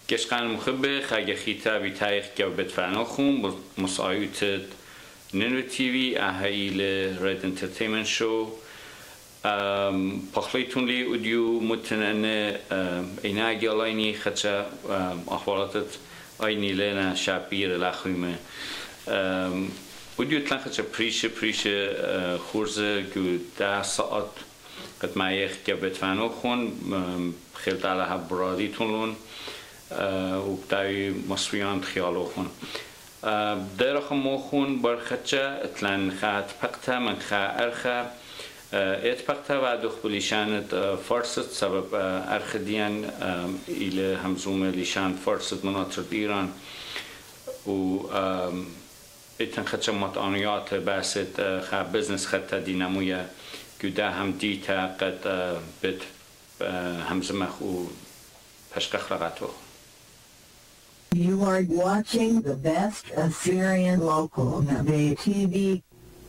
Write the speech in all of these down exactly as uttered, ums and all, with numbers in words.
Geshkan Mukhbe, Khagachita, Vitaik, Gabetfanochum, Mosayut Nenu T V, Ahail Red Entertainment Show, Pachleitunli, Udu, Mutanen, Inagi Alaini, Khacha, Ahwalatat, Aini Lena, Shapir, Lachime, Udu Tlankacha Prisha, Prisha, Khurza, Guda Saat, Katmayek, Gabetfanochum, Khildala Habradi Tunlun. وبدأي مصريان خيالوخون درخ موخون برخچه اتلن خات پقتا من خا ارخا ات پقتا و دخل لیشانت فرصت سبب ارخدیان ایل همزوم لیشان فرصت مناطر ایران و اتن خچه مطانیات باست خا بزنس خطا دینامویا گوده هم دیتا قد بد همزمخ و پشکخ لغتو. You are watching the best Assyrian local Nabe T V.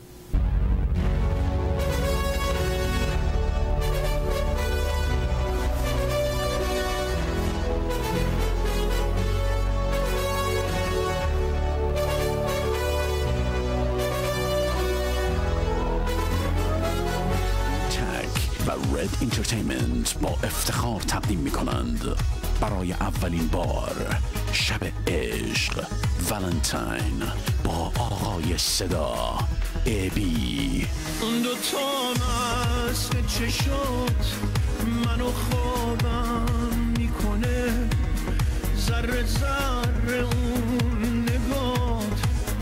تگ و رد انترتینمنت با افتخار تقدیم می‌کنند برای اولین بار شب عشق ولنتاین با آقای صدا ابی. اون دو تا مست چشات منو خوابم میکنه، ذره ذره اون نگات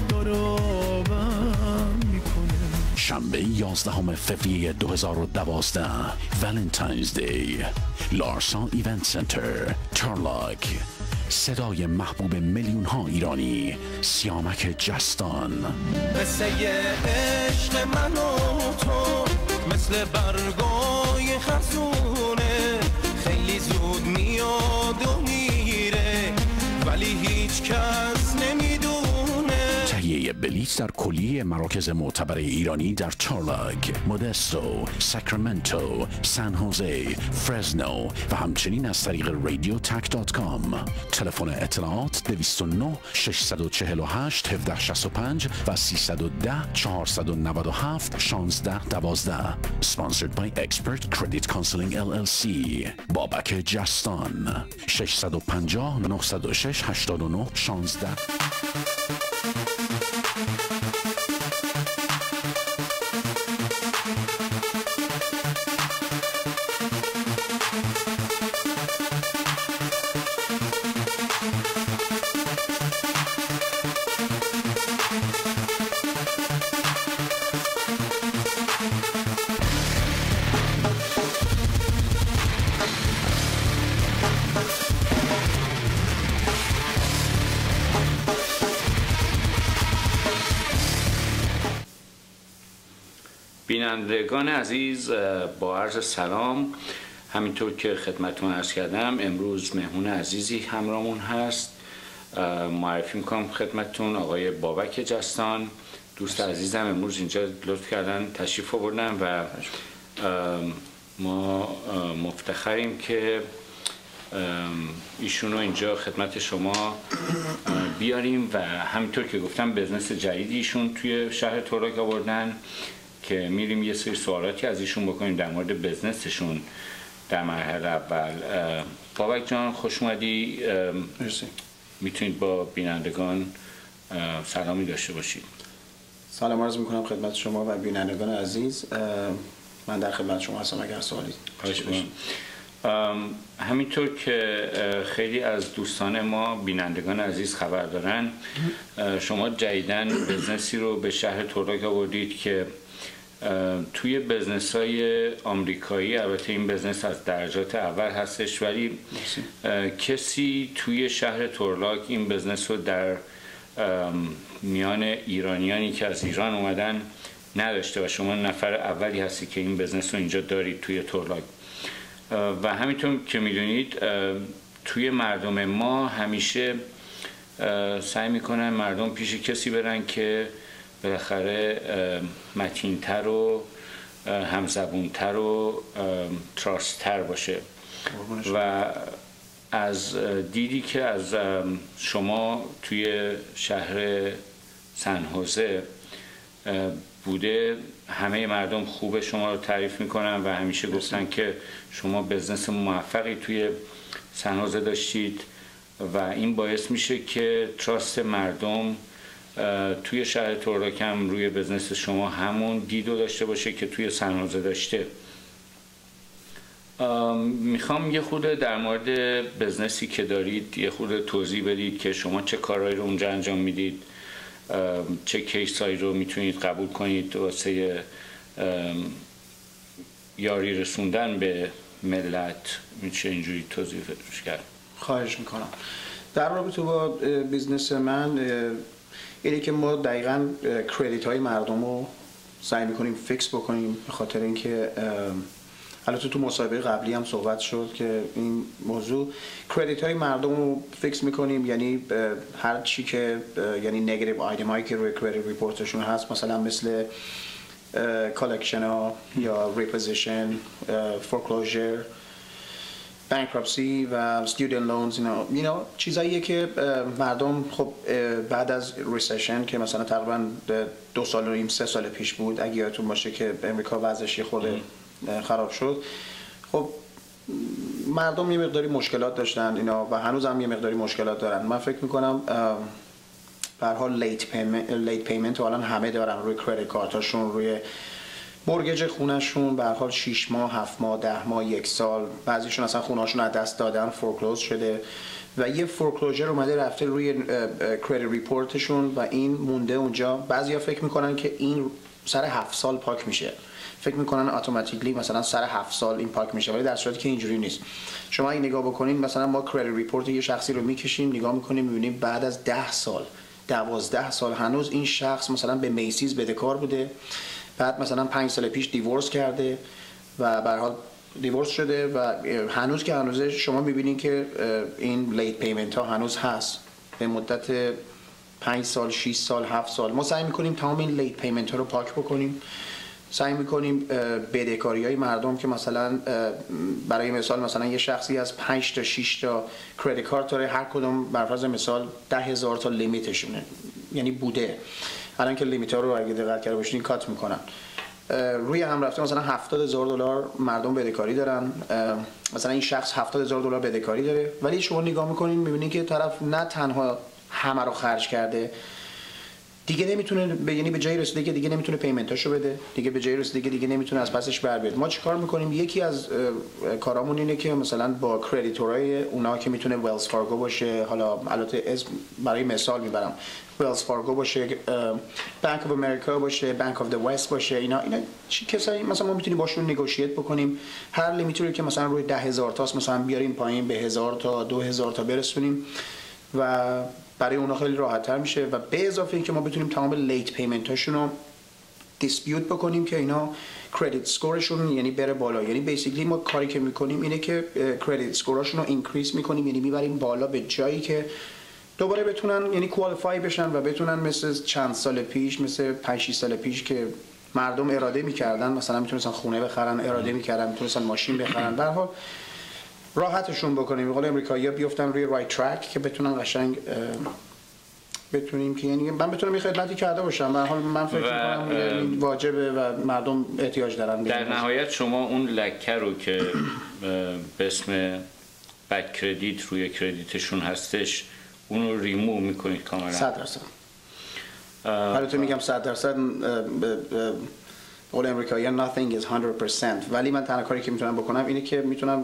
دارابم میکنه. شنبه یازدهم فوریه دو هزار و دوازده ولنتاینز دی، لارسان ایونت سنتر، تارلاک. صدای محبوب میلیون ها ایرانی، سیامک جستان. قصه عشق من و تو مثل برگای خزونه، خیلی زود میاد و میره ولی هیچ کس نمیدونه. تهیه بلیط در کلیه مراکز معتبر ایرانی در تارلاک، مودستو، ساکرامنتو، سان هوزه، فرزنو و همچنین از طریق رادیو تک دات کام. تلفن اطلاعات دویست و نه ششصد و چهل و هشت هفده شصت و پنج و سیصد و ده چهارصد و نود و هفت شانزده دوازده. Sponsored by Expert Credit Counseling ال ال سی. بابک جستان. ششصد و پنجاه نهصد و شش هشتاد و نه شانزده. بینندگان عزیز، با عرض سلام. همینطور که خدمتتون عرض کردم امروز مهمون عزیزی همراهمون هست. معرفی میکنم خدمتتون آقای بابک جستان، دوست عزیزم. امروز اینجا لطف کردن تشریف آوردن و ما مفتخریم که ایشونو اینجا خدمت شما بیاریم و همینطور که گفتم بزنس جدیدی ایشون توی شهر تارلاک آوردن که میریم یه سری سوالاتی از ایشون بکنیم در مورد بزنسشون در مرحله اول. بابک جان خوش اومدی. مرسی. میتونید با بینندگان سلامی داشته باشید. سلام عرض میکنم خدمت شما و بینندگان عزیز. من در خدمت شما هستم اگر سوالی داشته باشید. همینطور که خیلی از دوستان ما بینندگان عزیز خبر دارن، شما جدیداً بزنسی رو به شهر تارلاک آوردید که توی بزنس های آمریکایی، البته این بزنس از درجات اول هستش، ولی کسی توی شهر تارلاک این بزنس رو در میان ایرانیانی که از ایران اومدن نداشته و شما نفر اولی هستی که این بزنس رو اینجا دارید توی تارلاک. و همینطور که میدونید توی مردم ما همیشه سعی میکنن مردم پیش کسی برن که بالاخره متین‌تر و همزبون‌تر و تراست‌تر باشه و از دیدی که از شما توی شهر سن‌هوزه بوده، همه مردم خوب شما رو تعریف میکنن و همیشه گفتن که شما بزنس موفقی توی سن‌هوزه داشتید و این باعث میشه که تراست مردم توی شهر تورلاک هم روی بزنس شما همون دیدو داشته باشه که توی سن‌هوزه داشته. میخوام یه خورده در مورد بزنسی که دارید یه خورده توضیح بدید که شما چه کارهایی رو اونجا انجام میدید، چه کیسایی رو میتونید قبول کنید واسه یاری رسوندن به ملت. میشه اینجوری توضیح کرد؟ خواهش میکنم. در رابطه با بیزنس من اینه که ما دقیقاً کردیت های مردم رو سعی میکنیم فیکس بکنیم، به خاطر اینکه البته تو مصاحبه قبلی هم صحبت شد که این موضوع کردیت های مردم رو فیکس میکنیم، یعنی هر چی که یعنی نگاتیو آیتم هایی که روی کردیت ریپورتشون هست، مثلا مثل کالکشن ها یا ریپوزیشن، فورکلوزر، بانکرپسی و استودنت لونز، اینا اینا چیزاییه که مردم خب بعد از ریسشن که مثلا تقریبا دو سال و نیم سه سال پیش بود، اگه یادتون باشه که امریکا وضعش خورده خراب شد، خب مردم یه مقداری مشکلات داشتن اینا و هنوز هم یه مقداری مشکلات دارن. من فکر میکنم به هر حال لیت پیمنت لیت پیمنت الان همه دارن روی کردیت کارتاشون، روی مورگیج خونه‌شون، به هر حال شش ماه، هفت ماه، ده ماه، یک سال، بعضیشون اصلا خونه‌هاشون از دست دادن، فورکلوز شده و یه فورکلوزر اومده رفته روی کردیت ریپورتشون و این مونده اونجا. بعضیا فکر میکنن که این سر هفت سال پاک میشه، فکر میکنن اتوماتیکلی مثلا سر هفت سال این پاک میشه، ولی در صورتی که اینجوری نیست. شما اگه نگاه بکنین مثلا ما کردیت ریپورت یه شخصی رو میکشیم، نگاه میکنیم، میبینیم بعد از ده سال، دوازده سال هنوز این شخص مثلا به میسیز بدهکار بوده، بعد مثلا پنج سال پیش دیورس کرده و به هر حال دیورس شده و هنوز که هنوزه شما میبینین که این لیت پیمنت ها هنوز هست به مدت پنج سال، شش سال، هفت سال. ما سعی میکنیم تمام این لیت پیمنت ها رو پاک بکنیم، سعی میکنیم بدهکاری های مردم که مثلا برای مثال مثلا یه شخصی از پنج تا شش تا کردیت کارت داره، هر کدوم بر فرض مثال ده هزار تا لیمیتشونه، یعنی بوده. الان که لیمیت ها رو اگه دقت کرده باشین کات میکنن، روی هم رفته مثلا هفتاد هزار دلار مردم بدهکاری دارن، مثلا این شخص هفتاد هزار دلار بدهکاری داره، ولی شما نگاه میکنین میبینین که طرف نه تنها همه رو خرج کرده، دیگه نمیتونه، یعنی به جای رسیده که دیگه نمیتونه پیمنتاشو بده، دیگه به جای رسیده که دیگه نمیتونه از پسش بر بیاد. ما چیکار میکنیم؟ یکی از کارامون اینه که مثلا با کردیتورای اونا که میتونه ویلز فارگو باشه، حالا البته اسم برای مثال میبرم، ویلز فارگو باشه، بانک اف امریکا باشه، بانک اف دی وست باشه، اینا اینا چی کسایی مثلا ما میتونیم باشون نگوشیت بکنیم، هر لیمیتی که مثلا روی ده هزار تاست مثلا بیاریم پایین به هزار تا دو هزار تا برسونیم و برای اونا خیلی راحت تر میشه و به اضافه اینکه ما بتونیم تمام لیت پیمنت هاشون رو دیسپیوت بکنیم که اینا کردیت اسکورشون یعنی بره بالا. یعنی بیسیکلی ما کاری که میکنیم اینه که کردیت اسکورشون رو اینکریز میکنیم، یعنی میبریم بالا به جایی که دوباره بتونن یعنی کوالیفای بشن و بتونن مثل چند سال پیش، مثل پنج شش سال پیش که مردم اراده میکردن مثلا میتونستن خونه بخرن، اراده میکردن میتونستن ماشین بخرن، به هر حال راحتشون بکنیم. به قول امریکایی‌ها بیفتن روی رایت ترک که بتونن قشنگ بتونیم که یعنی من بتونم یه خدمتی کرده باشم. به هر حال من فکر می‌کنم واجبه و مردم احتیاج دارن. در نهایت شما اون لکه رو که به اسم بک کردیت روی کردیتشون هستش اون رو ریموو میکنید کاملا؟ صد درصد. البته میگم صد درصد اول امریکایی‌ها nothing is one hundred percent، ولی من تنها کاری که میتونم بکنم اینه که میتونم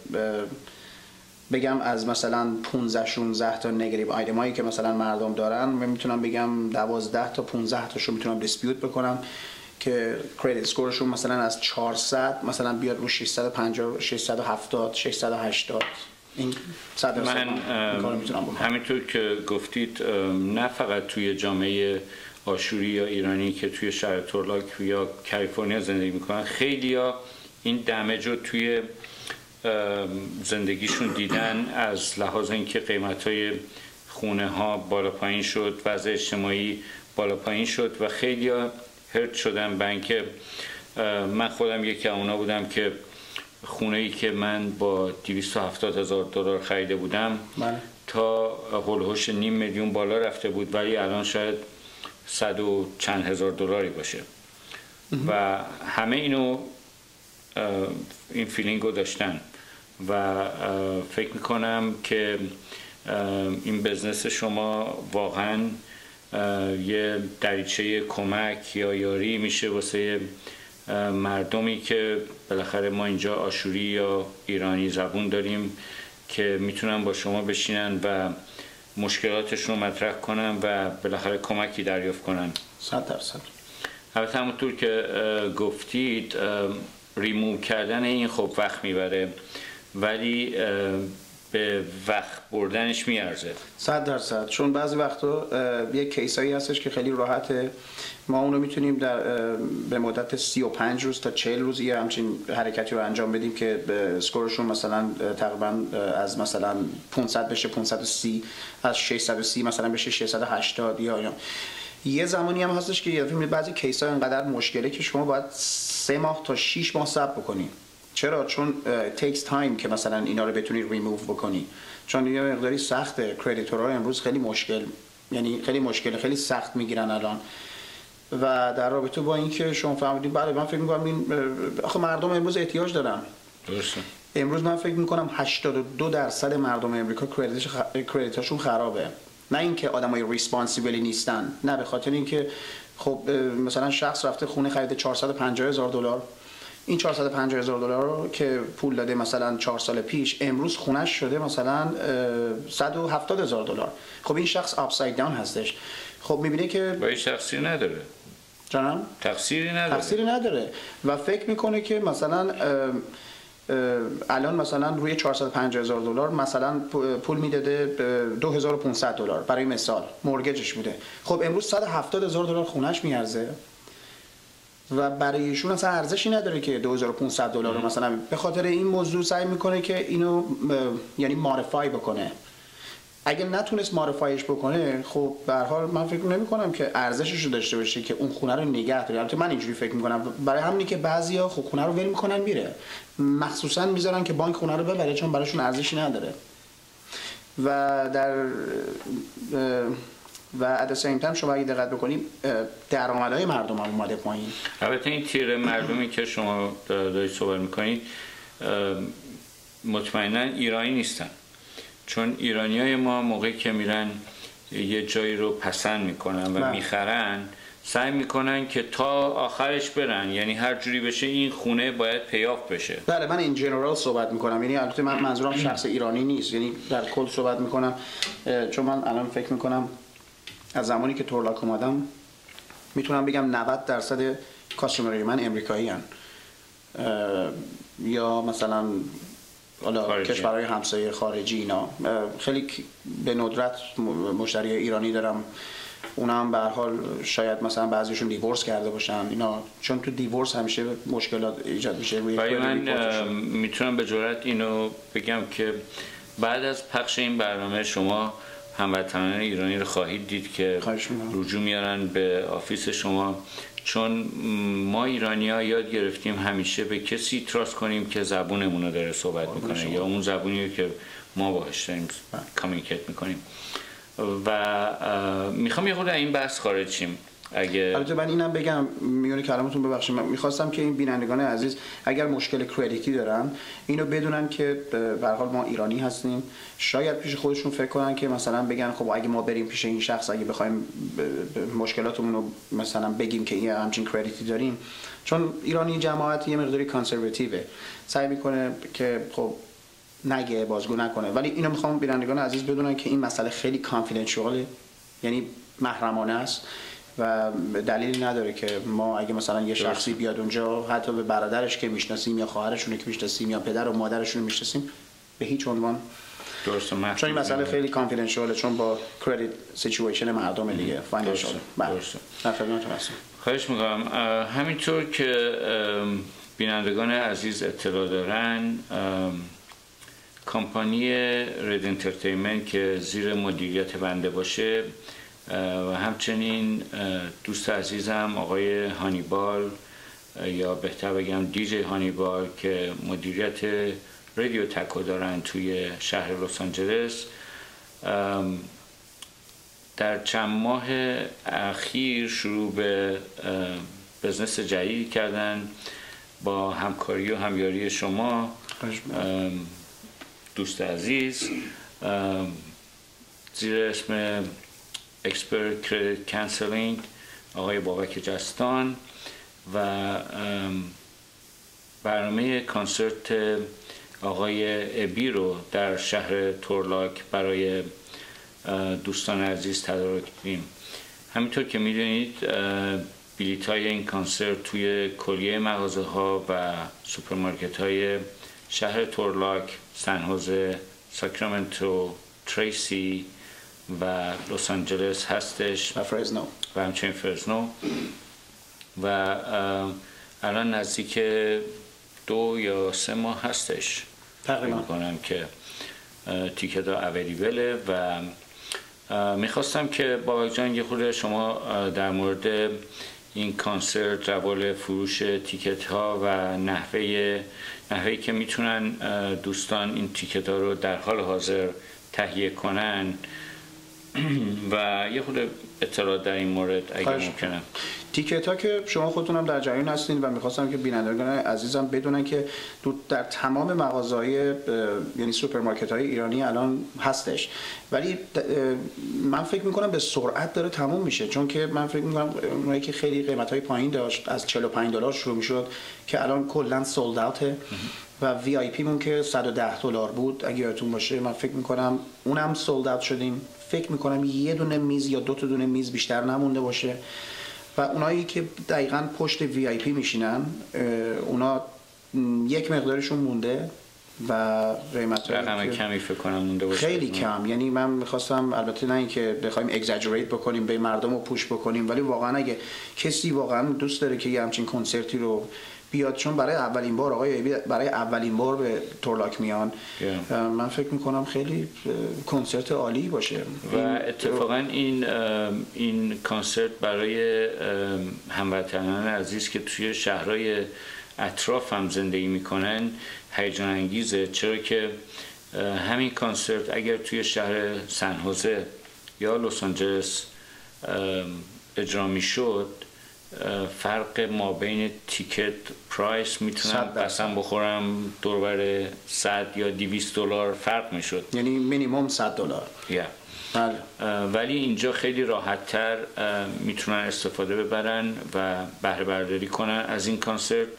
بگم از مثلا پانزده شانزده تا نگاتیو آیتم هایی که مثلا مردم دارن، من میتونم بگم دوازده تا پانزده تاشو میتونم دیسپیوت بکنم که کردیت اسکورشون مثلا از چهارصد مثلا بیاد رو ششصد و پنجاه، ششصد و هفتاد، ششصد و هشتاد. این صد درصد من کارو میتونم بکنم. همینطور که گفتید نه فقط توی جامعه آشوری یا ایرانی که توی شهر تورلاک یا کالیفرنیا زندگی میکنن، خیلیا این دمیج رو توی زندگیشون دیدن، از لحاظ اینکه قیمت‌های خونه ها بالا پایین شد، وضع اجتماعی بالا پایین شد و خیلیا هرت شدن. بنک من خودم یکی از اونا بودم که خونه‌ای که من با دویست و هفتاد هزار دلار خریده بودم بله. تا هولوش نیم میلیون بالا رفته بود، ولی الان شاید صد و چند هزار دلاری باشه و همه اینو این فیلینگ رو داشتن و فکر میکنم که این بزنس شما واقعا یه دریچه کمک یا یاری میشه واسه مردمی که بالاخره ما اینجا آشوری یا ایرانی زبون داریم که میتونن با شما بشینن و مشکلاتشون رو مطرح کنن و بالاخره کمکی دریافت کنن. صد درصد. البته همونطور که گفتید ریموو کردن این خب وقت میبره، ولی به وقت بردنش میارزه. صد درصد. چون بعضی وقتا یک کیسایی هستش که خیلی راحته، ما اونو میتونیم در به مدت سی و پنج روز تا چهل روز یه همچین حرکتی رو انجام بدیم که اسکورشون مثلا تقریبا از مثلا پانصد بشه پانصد و سی، از ششصد و سی مثلا بشه ششصد و هشتاد. یا یا یه زمانی هم هستش که یه دفعه بعضی کیس‌ها اینقدر مشکله که شما باید سه ماه تا شش ماه صبر بکنی. چرا؟ چون takes time که مثلا اینا رو بتونی ریموو بکنی، چون یه مقداری سخته. کردیتورها امروز خیلی مشکل، یعنی خیلی مشکل، خیلی سخت میگیرن الان. و در رابطه با اینکه شما فهمیدید، بله من فکر می‌کنم این آخه مردم امروز احتیاج دارن. درسته. امروز من فکر می‌کنم هشتاد و دو درصد مردم امریکا کردیتش کردیتاشون خرابه. نه اینکه آدمای ریسپانسیبلی نیستن، نه، به خاطر اینکه خب مثلا شخص رفته خونه خریده چهارصد و پنجاه هزار دلار، این چهارصد و پنجاه هزار دلار رو که پول داده مثلا چهار سال پیش، امروز خونش شده مثلا صد و هفتاد هزار دلار. خب این شخص آپساید داون هستش. خب میبینه که با هیچ تقصیری نداره. جانم؟ تقصیری نداره. تقصیری نداره و فکر میکنه که مثلا الان مثلا روی چهارصد و پنجاه هزار دلار مثلا پول میداده دو هزار و پانصد دلار برای مثال مورگجش بوده. خب امروز صد و هفتاد هزار دلار خونش میارزه و برای ایشون اصلا ارزشی نداره که دو هزار و پانصد دلار رو مثلا به خاطر این موضوع سعی میکنه که اینو یعنی مودیفای بکنه. اگه نتونست مودیفایش بکنه، خب به هر حال من فکر نمی‌کنم که ارزشش رو داشته باشه که اون خونه رو نگه داره. البته من اینجوری فکر می‌کنم، برای همینی که بعضیا خب خونه رو ول می‌کنن میره، مخصوصا میذارن که بانک خونه رو ببره چون براشون ارزشی نداره. و در و at the same time شما اگه دقت بکنید درآمدهای مردم هم اومده پایین. البته این تیر مردمی که شما دارید صحبت می‌کنید مطمئنا ایرانی نیستن، چون ایرانیای ما موقعی که میرن یه جایی رو پسند میکنن و میخرن سعی میکنن که تا آخرش برن، یعنی هر جوری بشه این خونه باید پیاف بشه. بله من این جنرال صحبت میکنم، یعنی البته من منظورم شخص ایرانی نیست، یعنی در کل صحبت میکنم. چون من الان فکر میکنم از زمانی که تورلاک اومدم میتونم بگم نود درصد کاستومرای من امریکایی هن. یا مثلا حالا کشورهای همسایه خارجی اینا. خیلی به ندرت مشتری ایرانی دارم، اونا هم به هر حال شاید مثلا بعضیشون دیورس کرده باشن اینا، چون تو دیورس همیشه مشکلات ایجاد میشه. ولی من میتونم به جرئت اینو بگم که بعد از پخش این برنامه شما هموطنان ایرانی رو خواهید دید که رجوع میارن به آفیس شما، چون ما ایرانی‌ها یاد گرفتیم همیشه به کسی تراست کنیم که زبونمون رو داره صحبت میکنه یا اون زبونی که ما باهاش داریم کامیونیکیت میکنیم. و میخوام یه خورده این بحث خارج شیم. اگه البته من اینم بگم، میونه کلامتون ببخشید، من میخواستم که این بینندگان عزیز اگر مشکل کردیتی دارن اینو بدونن که به هر حال ما ایرانی هستیم. شاید پیش خودشون فکر کنن که مثلا بگن خب اگه ما بریم پیش این شخص اگه بخوایم مشکلاتمون رو مثلا بگیم که این همچین کردیتی داریم، چون ایرانی جماعت یه مقداری کانسرواتیوه، سعی میکنه که خب نگه، بازگو نکنه. ولی اینو میخوام بینندگان عزیز بدونن که این مسئله خیلی کانفیدنشیاله، یعنی محرمانه است و دلیلی نداره که ما اگه مثلا یه شخصی بیاد اونجا حتی به برادرش که میشناسیم یا خواهرشون که میشناسیم یا پدر و مادرشون میشناسیم به هیچ عنوان. درسته. چون این مسئله خیلی کانفیدنشیاله، چون با کردیت سیچویشن مردم دیگه فاینانشال. درسته. در خدمتتون هستم. خواهش می‌کنم. همینطور که بینندگان عزیز اطلاع دارن، کمپانی رد انترتینمنت که زیر مدیریت بنده باشه و همچنین دوست عزیزم آقای هانیبال یا بهتر بگم دیجی هانیبال که مدیریت رادیو تکو دارن توی شهر لس آنجلس، در چند ماه اخیر شروع به بزنس جدید کردن با همکاری و همیاری شما دوست عزیز، زیر اسم اکسپرت کردیت کانسلینگ آقای بابک جستان و برنامه کنسرت آقای ابی رو در شهر تورلاک برای دوستان عزیز تدارک کردیم. همینطور که میدونید بلیط های این کنسرت توی کلیه مغازه ها و سوپرمارکت های شهر تورلاک، سن هوزه، ساکرامنتو، تریسی و لس آنجلس هستش و فرزنو و همچنین فرزنو و الان نزدیک دو یا سه ماه هستش تقریبا میکنم که تیکت ها اویلیبله و میخواستم که بابک جان یه خورده شما در مورد این کنسرت، روال فروش تیکت ها و نحوه نحوهی که میتونن دوستان این تیکت ها رو در حال حاضر تهیه کنن و یه خورده اطلاعات در این مورد اگه ممکنه. تیکت ها که شما خودتونم در جریان هستین و میخواستم که بینندگان عزیزم بدونن که در تمام مغازه‌های یعنی سوپرمارکت های ایرانی الان هستش، ولی من فکر میکنم به سرعت داره تموم میشه، چون که من فکر میکنم اونایی که خیلی قیمت های پایین داشت از چهل و پنج دلار شروع میشد که الان کلا سولد اوته و وی آی پی مون که صد و ده دلار بود اگه یادتون باشه، من فکر میکنم اونم سولد اوت شدیم. فکر میکنم یه دونه میز یا دو تا دونه میز بیشتر نمونده باشه و اونایی که دقیقاً پشت وی آی پی میشینن اونا یک مقدارشون مونده و قیمت رقم کمی فکر کنم مونده باشه، خیلی کم. یعنی من میخواستم البته نه اینکه بخوایم اگزاجریت بکنیم به مردم رو پوش بکنیم، ولی واقعا اگه کسی واقعا دوست داره که یه همچین کنسرتی رو بیاد، چون برای اولین بار آقای برای اولین بار به تورلاک میان yeah. من فکر میکنم خیلی کنسرت عالی باشه و اتفاقا این این کنسرت برای هموطنان عزیز که توی شهرهای اطراف هم زندگی میکنن هیجان انگیزه، چرا که همین کنسرت اگر توی شهر سن هوزه یا لس آنجلس اجرا میشد، فرق ما بین تیکت پرایس میتونم قسم بخورم دور بر صد یا دویست دلار فرق میشد، یعنی مینیمم صد دلار. yeah. ولی اینجا خیلی راحت تر میتونن استفاده ببرن و بهره برداری کنن از این کنسرت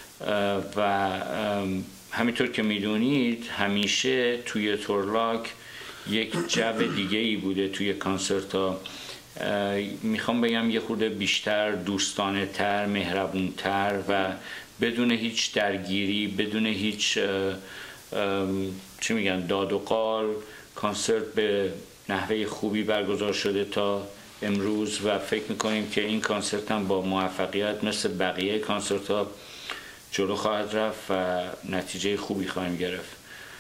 و همینطور که میدونید همیشه توی تورلاک یک جو دیگه ای بوده توی کنسرت ها. میخوام بگم یه خورده بیشتر دوستانه تر، مهربون تر و بدون هیچ درگیری، بدون هیچ چی میگن داد و قال، کنسرت به نحوه خوبی برگزار شده تا امروز و فکر میکنیم که این کنسرت هم با موفقیت مثل بقیه کنسرت ها جلو خواهد رفت و نتیجه خوبی خواهیم گرفت.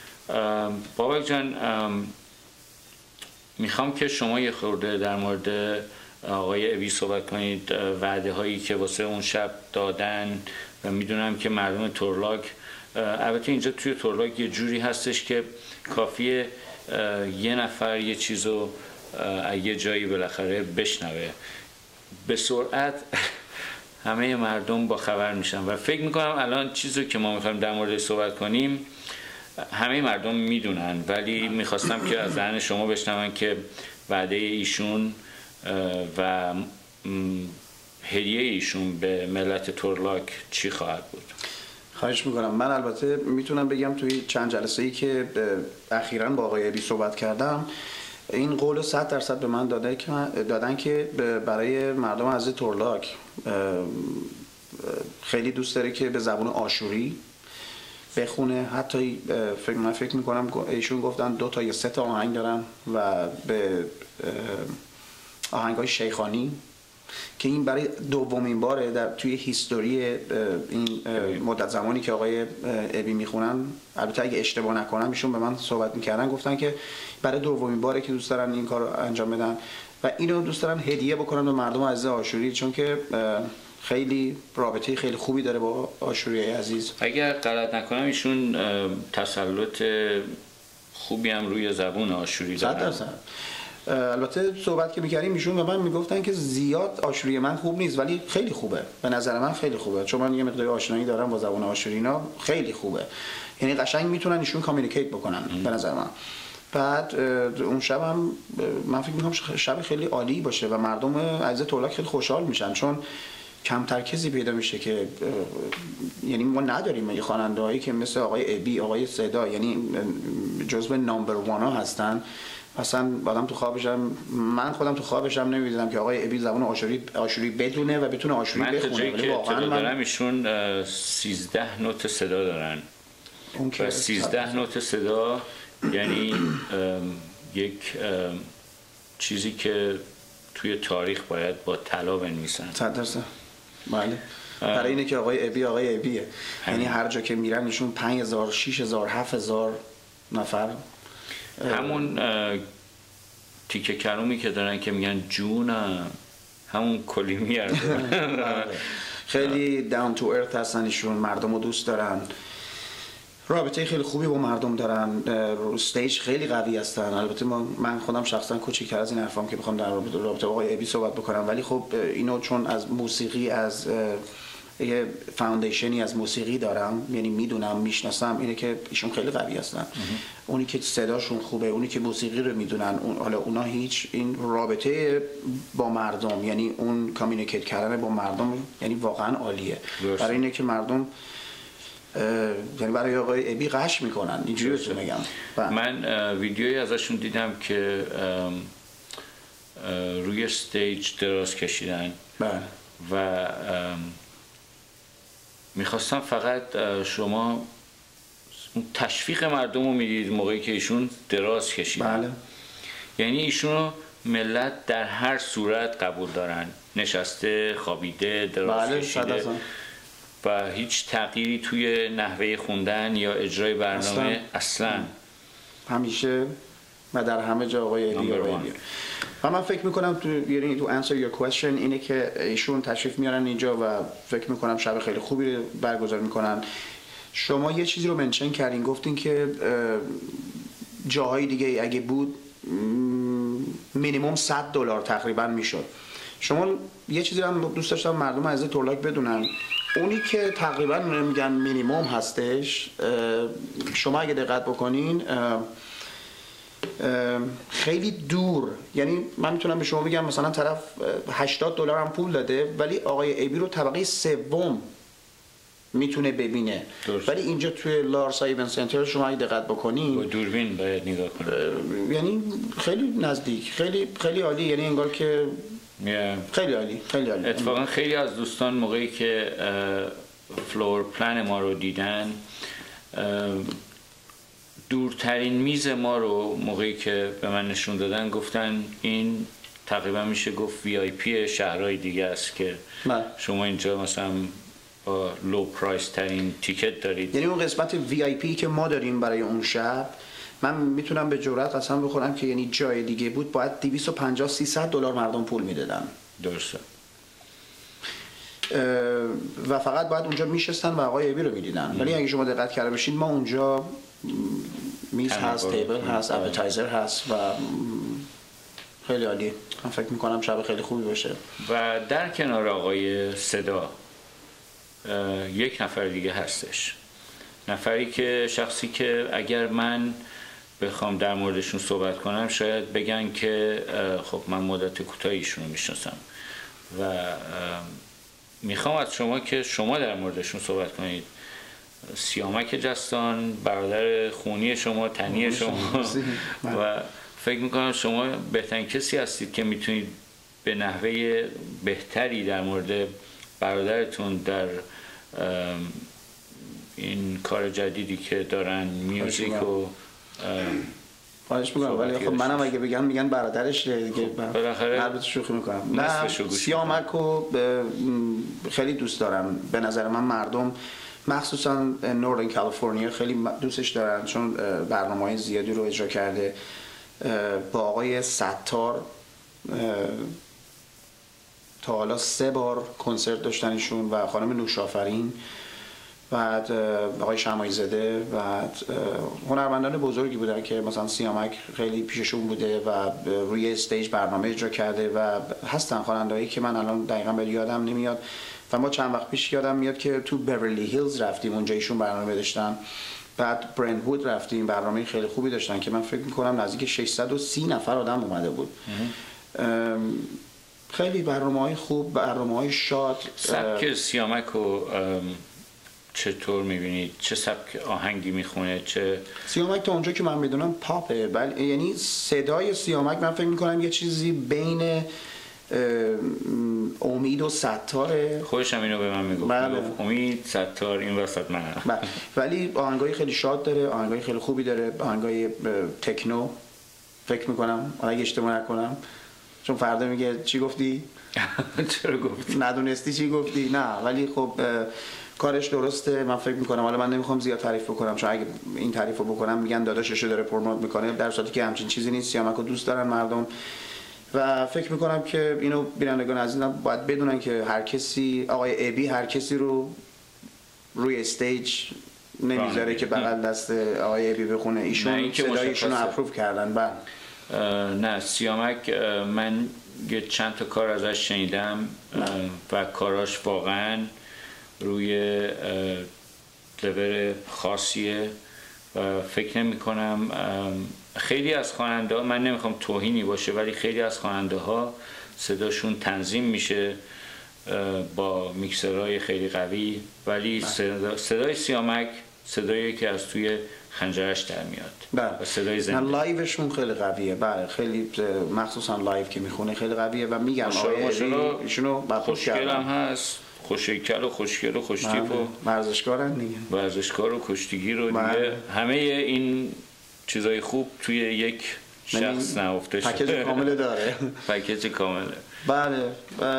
بابک جان، میخوام که شما یه خورده در مورد آقای ابی صحبت کنید، وعده هایی که واسه اون شب دادن و میدونم که مردم تورلاک، البته اینجا توی تورلاک یه جوری هستش که کافیه یه نفر یه چیزو یه جایی بالاخره بشنوه، به سرعت همه مردم با خبر میشن و فکر میکنم الان چیزی که ما میخوایم در مورد صحبت کنیم همه مردم میدونن، ولی میخواستم که از ذهن شما بشنون که وعده ایشون و هدیه ایشون به ملت تورلاک چی خواهد بود. خواهش میکنم. من البته میتونم بگم توی چند جلسه ای که اخیراً با آقای ابی صحبت کردم این قول صد درصد به من داده که دادن که برای مردم از تورلاک خیلی دوست داره که به زبان آشوری بخونه. حتی فکر من فکر میکنم ایشون گفتن دو تا یا سه تا آهنگ دارن و به آهنگای شیخانی که این برای دومین باره در توی هیستوری این مدت زمانی که آقای ابی میخونن، البته اگه اشتباه نکنم ایشون به من صحبت میکردن گفتن که برای دومین باره که دوست دارن این کار رو انجام بدن و اینو دوست دارن هدیه بکنن به مردم عزیز آشوری، چون که خیلی رابطه خیلی خوبی داره با آشوری عزیز. اگر غلط نکنم ایشون تسلط خوبی هم روی زبون آشوری دارن. صد درصد. البته صحبت که می‌کردیم ایشون و من میگفتن که زیاد آشوری من خوب نیست ولی خیلی خوبه، به نظر من خیلی خوبه، چون من یه مقدار آشنایی دارم با زبان آشوری، اینا خیلی خوبه، یعنی قشنگ میتونن ایشون کامیونیکیت بکنن به نظر من. بعد اون شب هم من فکر می‌کنم شب خیلی عالی باشه و مردم عزیز تورلاک خیلی خوشحال میشن، چون کمتر کسی پیدا میشه که یعنی ما نداریم یه خواننده‌هایی که مثل آقای ابی، آقای صدا، یعنی جزو نامبر وان ها هستن. اصلا آدم تو خوابشم، من خودم تو خوابشم نمی‌دیدم که آقای ابی زبان آشوری آشوری بدونه و بتونه آشوری بخونه. من تا جایی که اطلاع دارم ایشون سیزده نوت صدا دارن اون که سیزده نوت صدا یعنی یک چیزی که توی تاریخ باید با طلا بنویسن. صد درصد. بله. برای اینه که آقای ابی آقای ابیه، یعنی هر جا که میرن ایشون پنج هزار، شش هزار، هفت هزار نفر. همون تیکه کلومی که دارن که میگن جونم، همون کلیمی هست. خیلی داون تو ارث هستن ایشون، مردم رو دوست دارن، رابطه خیلی خوبی با مردم دارن، رو استیج خیلی قوی هستن. البته من خودم شخصا کوچیک‌تر از این حرفام که بخوام در رابطه رابطه با آقای ابی صحبت بکنم، ولی خب اینو چون از موسیقی، از یه فاوندیشنی از موسیقی دارم، یعنی میدونم، میشناسم، اینه که ایشون خیلی قوی هستن. اونی که صداشون خوبه، اونی که موسیقی رو میدونن، اون حالا اونا هیچ این رابطه با مردم، یعنی اون کامیونیکیت کردن با مردم، یعنی واقعا عالیه. برای اینه که مردم یعنی برای آقای ابی قش میکنن، اینجوری بهتون بگم. من ویدیویی ازشون دیدم که روی استیج دراز کشیدن و میخواستم فقط شما تشویق مردم رو میدید موقعی که ایشون دراز کشیدن. بله. یعنی ایشون رو ملت در هر صورت قبول دارن، نشسته، خوابیده، دراز بله، کشیده و هیچ تغییری توی نحوه خوندن یا اجرای برنامه اصلا, اصلا. همیشه و در همه جا آقای ابی آقای و من فکر میکنم تو یعنی تو answer your question اینه که ایشون تشریف میارن اینجا و فکر میکنم شب خیلی خوبی برگزار میکنن. شما یه چیزی رو منشن کردین، گفتین که جاهای دیگه اگه بود مینیمم صد دلار تقریبا میشد. شما یه چیزی رو هم دوست داشتم مردم عزیز تورلاک بدونن، اونی که تقریبا میگن مینیمم هستش، شما اگه دقت بکنین خیلی دور، یعنی من میتونم به شما بگم مثلا طرف هشتاد دلار هم پول داده ولی آقای ابی رو طبقه سوم میتونه ببینه. درست. ولی اینجا توی لارس ایونت سنتر شما اگه دقت بکنین با دوربین باید نگاه کنید، یعنی خیلی نزدیک، خیلی خیلی عالی، یعنی انگار که yeah. خیلی عالی، خیلی عالی. اتفاقا خیلی از دوستان موقعی که فلور پلن ما رو دیدن، دورترین میز ما رو موقعی که به من نشون دادن گفتن این تقریبا میشه گفت وی آی پی شهرهای دیگه است که من. شما اینجا مثلا با لو پرایس ترین تیکت دارید. یعنی اون قسمت وی آی پی که ما داریم برای اون شب، من میتونم به جرئت قسم بخورم که یعنی جای دیگه بود باید دویست و پنجاه سیصد دلار مردم پول میدادن. درسته. و فقط باید اونجا میشستن و آقای ابی رو میدیدن. ولی اگه شما دقت کرده باشید ما اونجا میز هست، تیبل هست، اپتایزر هست و خیلی عالی. من فکر میکنم شب خیلی خوبی باشه. و در کنار آقای صدا یک نفر دیگه هستش، نفری که شخصی که اگر من بخوام در موردشون صحبت کنم شاید بگن که خب من مدت کوتاهی ایشون رو میشناسم و میخوام از شما که شما در موردشون صحبت کنید. سیامک جستان، برادر خونی شما، تنی شما و فکر میکنم شما بهترین کسی هستید که میتونید به نحوه بهتری در مورد برادرتون در این کار جدیدی که دارن، میوزیک و خواهش میکنم. ولی خب منم اگه بگم میگن برادرش دیگه، بالاخره البته شوخی میکنم. نه، سیامک رو خیلی دوست دارم. به نظر من مردم مخصوصا نوردن کالیفرنیا خیلی دوستش دارن چون برنامه‌های زیادی رو اجرا کرده. با آقای ستار تا حالا سه بار کنسرت داشتن ایشون و خانم نوشافرین، بعد آقای شماعی زاده، بعد هنرمندان بزرگی بودن که مثلا سیامک خیلی پیششون بوده و روی استیج برنامه اجرا کرده و هستن خواننده‌ای که من الان دقیقاً به یادم نمیاد و ما چند وقت پیش یادم میاد که تو بیورلی هیلز رفتیم، اونجا ایشون برنامه داشتن. بعد برنت‌وود رفتیم، برنامه خیلی خوبی داشتن که من فکر می‌کنم نزدیک ششصد و سی نفر آدم اومده بود. خیلی برنامه‌های خوب، برنامه‌های شاد. سبک سیامک رو چطور می‌بینید؟ چه سبک آهنگی میخونه؟ چه سیامک تا اونجا که من میدونم پاپه، ولی یعنی صدای سیامک من فکر می‌کنم یه چیزی بین امید و ستاره. خودش هم اینو به من میگفت. بله. امید، ستار، این وسط من. بله. ولی آهنگای خیلی شاد داره، آهنگای خیلی خوبی داره، آهنگای تکنو فکر میکنم اگه اشتباه نکنم، چون فردا میگه چی گفتی؟ چرا گفتی؟ ندونستی چی گفتی؟ نه ولی خب کارش درسته. من فکر میکنم، حالا من نمیخوام زیاد تعریف بکنم چون اگه این تعریفو بکنم میگن داداششو داره پروموت میکنه، در صورتی که همچین چیزی نیست. سیامکو دوست دارن مردم و فکر میکنم که اینو بینندگان عزیزم باید بدونن که هر کسی، آقای ابی هر کسی رو روی استیج نمیذاره که بغل دست آقای ابی بخونه. ایشون صدایشون رو اپروو کردن. بعد نه سیامک من یه چند تا کار ازش شنیدم و کاراش واقعا روی لول خاصیه و فکر نمی کنم خیلی از خواننده ها، من نمیخوام توهینی باشه ولی خیلی از خواننده ها صداشون تنظیم میشه با میکسرهای خیلی قوی، ولی صدا، صدای سیامک صدایی که از توی خنجرش در میاد. بله. صدای زنده. لایوشون خیلی قویه. بله خیلی مخصوصا لایو که میخونه خیلی قویه و میگم آقا ایشونو خوشگل هم هست، خوشگل و خوشگل و خوشتیپ و ورزشکارن دیگه، ورزشکار و کشتیگیر و دیگه همه این چیزای خوب توی یک شخص نهفته شده. پکیج کامل داره. پکیج کامله. بله.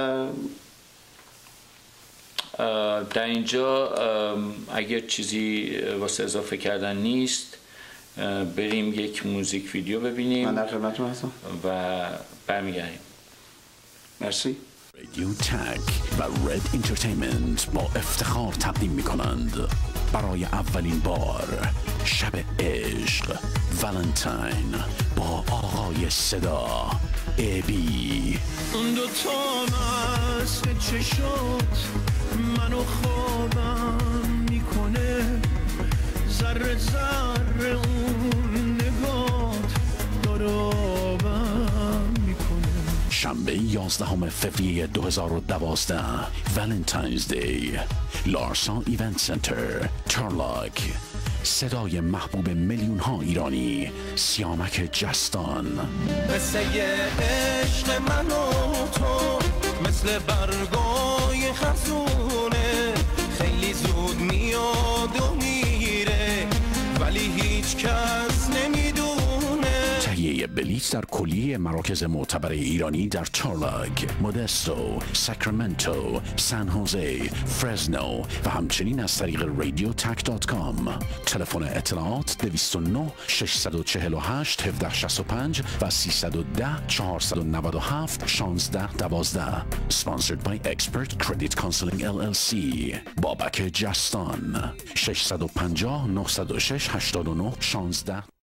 در اینجا اگر چیزی واسه اضافه کردن نیست بریم یک موزیک ویدیو ببینیم. من در خدمتتون هستم و برمیگردیم. مرسی. رادیو تک و رد انترتینمنت با افتخار تقدیم می کنند برای اولین بار شب عشق ولنتاین با آقای صدا ابی. اون دو تا مست چشات منو خوابم میکنه، ذره ذره اون نگات داره آبم میکنه. شنبه یازدهم فوریه دو هزار و دوازده ولنتاینز دی، لارسا ایونت سنتر، چارلاک. صدای محبوب میلیون ها ایرانی سیامک جستان. مثل عشق من و تو مثل برگای خزونه، خیلی زود میاد و میره ولی هیچ کس نمیدونه. تهیه بلیط در کلیه مراکز معتبر ایرانی در چارلاک، مودستو، ساکرامنتو، سان هوزه، فرزنو و همچنین از طریق رادیو تک دات کام. تلفن اطلاعات دویست و نه ششصد و چهل و هشت هفده شصت و پنج و سیصد و ده چهارصد و نود و هفت شانزده دوازده. Sponsored by Expert Credit Counseling ال ال سی. بابک جستان. ششصد و پنجاه نهصد و شش هشتاد و نه شانزده